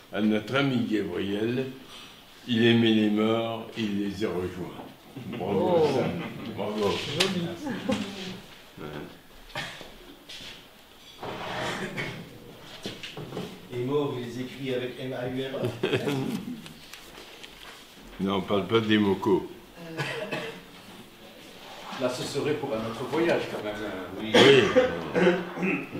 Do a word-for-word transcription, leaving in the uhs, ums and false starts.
à notre ami Gabriel. Il aimait les morts, il les a rejoints. Bravo, Oh. ça. Bravo. Joli. Les mots, vous les écrivez avec M A U R E. Non, on ne parle pas des mocos. Là, ce serait pour un autre voyage quand même. Oui. Oui.